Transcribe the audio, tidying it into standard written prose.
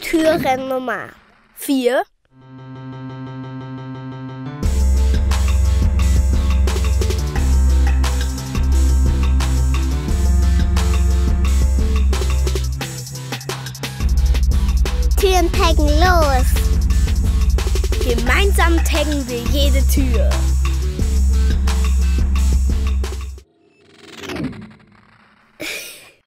Türchen Nummer 4. Türen taggen los! Gemeinsam taggen wir jede Tür.